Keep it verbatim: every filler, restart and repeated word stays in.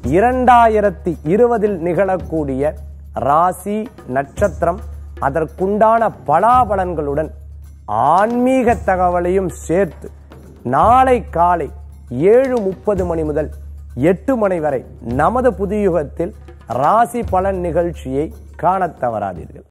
இரண்டாயிரத்தி இருபதில் நிகழக்கூடிய ராசி நட்சத்திரம் அதற்குண்டான பலாபலன்களுடன் ஆன்மீக தகவலையும் சேர்த்து நாளை காலை ஏழு முப்பது மணி முதல் எட்டு மணி வரை நமது புதுயுகத்தில் ராசி பலன் நிகழ்ச்சியை காணத் தவறாதீர்கள்.